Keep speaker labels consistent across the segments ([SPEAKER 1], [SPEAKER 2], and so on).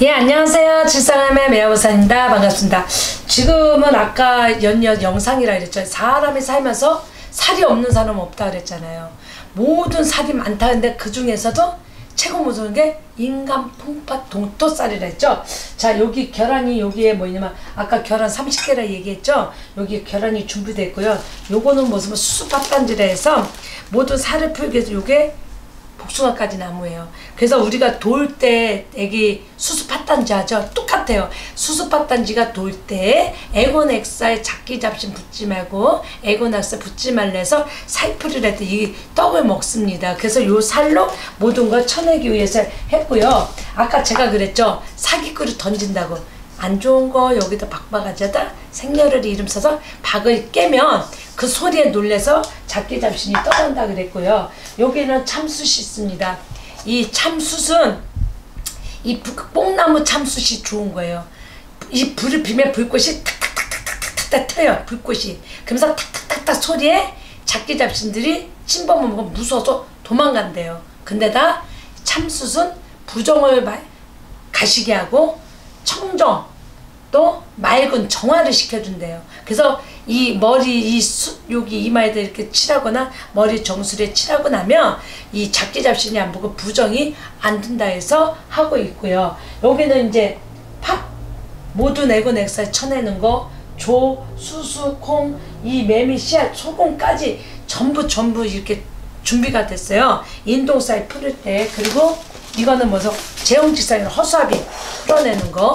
[SPEAKER 1] 예, 안녕하세요. 칠성함의 매화보살입니다. 반갑습니다. 지금은 아까 영상이라 그랬죠. 사람이 살면서 살이 없는 사람은 없다 그랬잖아요. 모든 살이 많다. 근데 그 중에서도 최고 무서운 게 인간 풍파 동토살이라 했죠. 자, 여기 계란이 여기에 뭐냐면 아까 계란 30개라 얘기했죠. 여기 계란이 준비되어 있고요. 요거는 무슨 수수팥단지라 해서 모든 살을 풀기 위해서 요게 복숭아까지 나무예요. 그래서 우리가 돌 때 애기 수수팥단지 하죠. 똑같아요. 수수팥단지가 돌 때 에고넥사에 작기 잡신 붙지 말고 에고넥사 붙지 말래서 살풀이를 할 때 이 떡을 먹습니다. 그래서 요 살로 모든 걸 쳐내기 위해서 했고요. 아까 제가 그랬죠. 사기꾼을 던진다고. 안 좋은 거 여기다 박박하자다 생년을 이름 써서 박을 깨면 그 소리에 놀래서 작기 잡신이 떠난다 그랬고요. 여기는 참숯이 있습니다. 이 참숯은 이 뽕나무 참숯이 좋은 거예요. 이 불을 피면 불꽃이 탁탁탁탁탁탁 터요. 불꽃이. 그러면서 탁탁탁탁 소리에 작기 잡신들이 침범을 먹으면 무서워서 도망간대요. 근데다 참숯은 부정을 가시게 하고 청정 또 맑은 정화를 시켜준대요. 그래서 이 머리 여기 이마에다 이렇게 칠하거나 머리 정수리에 칠하고 나면 이 작기 잡신이 안 보고 부정이 안 든다 해서 하고 있고요. 여기는 이제 팥 모든 에고넥사에 쳐내는 거 조, 수수, 콩, 이 매미, 씨앗, 소금까지 전부 이렇게 준비가 됐어요. 인동살 풀을 때. 그리고 이거는 뭐죠? 제형직사인 허수아비 풀어내는 거.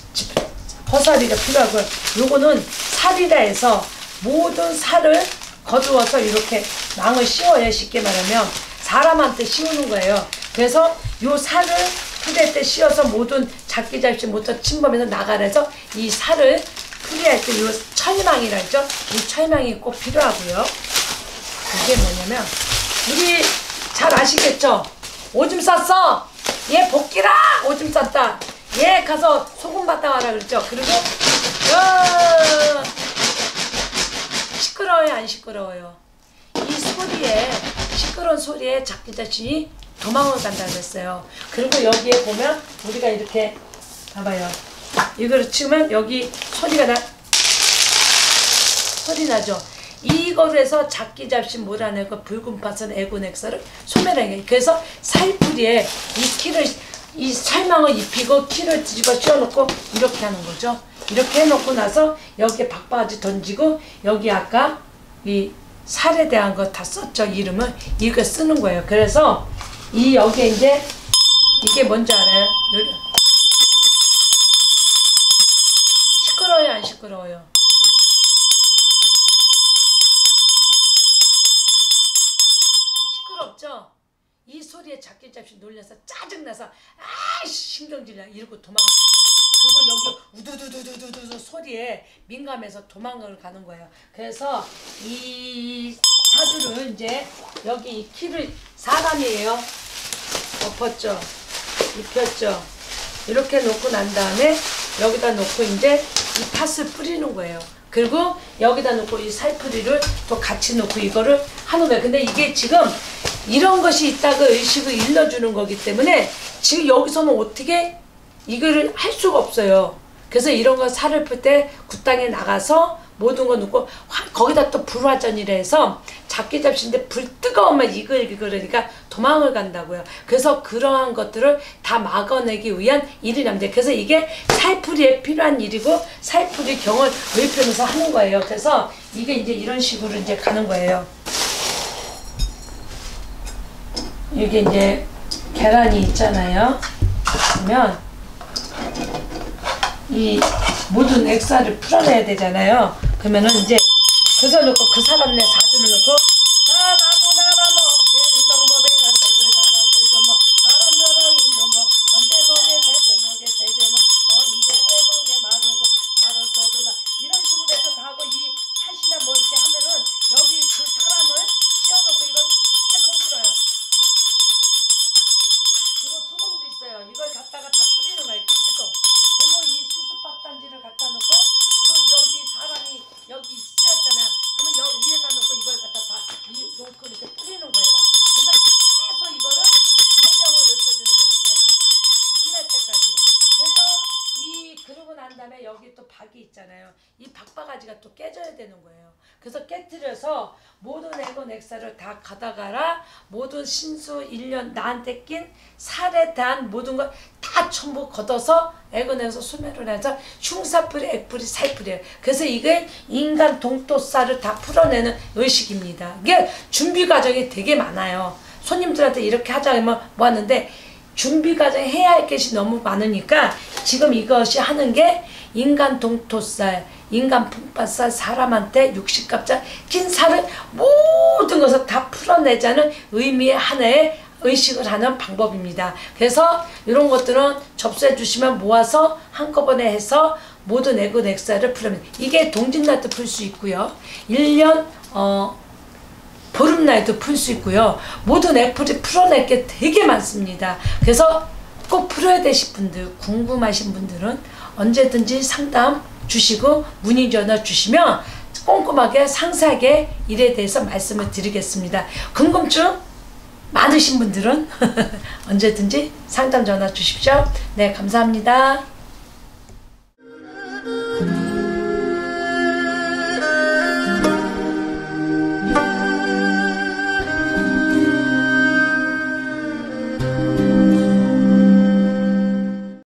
[SPEAKER 1] 허수아비가 필요하고요. 요거는 살이라 해서 모든 살을 거두어서 이렇게 망을 씌워요. 쉽게 말하면 사람한테 씌우는 거예요. 그래서 요 살을 풀릴 때 씌워서 모든 작기 잡신 모터 침범해서 나가라 해서 이 살을 풀이할 때 요 철망이라 했죠. 이 철망이 꼭 필요하고요. 이게 뭐냐면 우리 잘 아시겠죠? 오줌 쌌어. 얘 복귀라. 오줌 쌌다. 얘 가서 소금 받다 와라 그랬죠. 그리고 시끄러워요, 안 시끄러워요? 이 소리에 시끄러운 소리에 작기 잡신이 도망을 간다 그랬어요. 그리고 여기에 보면 우리가 이렇게 봐봐요. 이거를 치면 여기 소리 나죠. 이거로 해서 작기 잡신 몰아내고 붉은 팥은 에고넥사를 소멸하게. 그래서 살풀이에 이 살망을 입히고 키를 뒤집어 씌워놓고 이렇게 하는 거죠. 이렇게 해놓고 나서 여기에 박바지 던지고 여기 아까 이 살에 대한 거 다 썼죠. 이름을 이거 쓰는 거예요. 그래서 이 여기에 이제 이게 뭔지 알아요? 시끄러워요, 안 시끄러워요? 시끄럽죠? 이 소리에 작기 잡신 놀려서 짜증나서 신경질나 이러고 도망가는 거예요. 그리고 여기 우두두두두두 소리에 민감해서 도망을 가는 거예요. 그래서 이 사주를 이제 여기 이 키를 사람이에요. 엎었죠. 입혔죠. 이렇게 놓고 난 다음에 여기다 놓고 이제 이 팥을 뿌리는 거예요. 그리고 여기다 놓고 이 살풀이를 또 같이 놓고 이거를 하는 거예요. 근데 이게 지금 이런 것이 있다고 의식을 일러주는 거기 때문에 지금 여기서는 어떻게 이거를 할 수가 없어요. 그래서 이런 거 살을 풀 때 굿땅에 나가서 모든 거 넣고 거기다 또 불화전이라 해서 작기 잡신데 불 뜨거우면 이글이글으니까 도망을 간다고요. 그래서 그러한 것들을 다 막아내기 위한 일이 납니다. 그래서 이게 살풀이에 필요한 일이고 살풀이 경을 외표면서 하는 거예요. 그래서 이게 이제 이런 식으로 이제 가는 거예요. 이게 이제 계란이 있잖아요. 그러면 이 모든 액사를 풀어내야 되잖아요. 그러면은 이제 그거 넣고 그 사람 내 사주를 넣고 이런 식으로 해서 다 하고 이 팥이나 뭐 이렇게 하면은 여기 그 사람을 씌워놓고 이걸 계속 흔들어요. 그리고 소금도 있어요. 이걸 갖다가 다 뿌리는 거예요. 계속. 그리고 이 수수팥단지를 갖다 놓고 또 여기 사람이 여기 쓰였잖아. 그러면 여기 위에다 놓고 이걸 갖다 다 놓고 이렇게 뿌리는 거예요. 그래서 있잖아요. 이 박바가지가 또 깨져야 되는 거예요. 그래서 깨트려서 모든 에곤 엑사를 다 가다가라 모든 신수 1년 나한테 낀 살에 대한 모든 걸 다 전부 걷어서 에곤에서 소멸을 해서 흉사풀이 액풀이 살풀이에요. 그래서 이게 인간 동토살을 다 풀어내는 의식입니다. 이게 준비 과정이 되게 많아요. 손님들한테 이렇게 하자면 뭐 하는데 준비 과정에 해야 할 것이 너무 많으니까 지금 이것이 하는 게 인간 동토살, 인간 품바살, 사람한테 60갑자 낀 살을 모든 것을 다 풀어내자는 의미의 하나의 의식을 하는 방법입니다. 그래서 이런 것들은 접수해 주시면 모아서 한꺼번에 해서 모든 에곤 엑사를 풀어냅니다. 이게 동짓날도 풀 수 있고요. 1년 보름날도 풀 수 있고요. 모든 애플이 풀어낼 게 되게 많습니다. 그래서 꼭 풀어야 되실 분들, 궁금하신 분들은 언제든지 상담 주시고 문의 전화 주시면 꼼꼼하게 상세하게 일에 대해서 말씀을 드리겠습니다. 궁금증 많으신 분들은 언제든지 상담 전화 주십시오. 네, 감사합니다.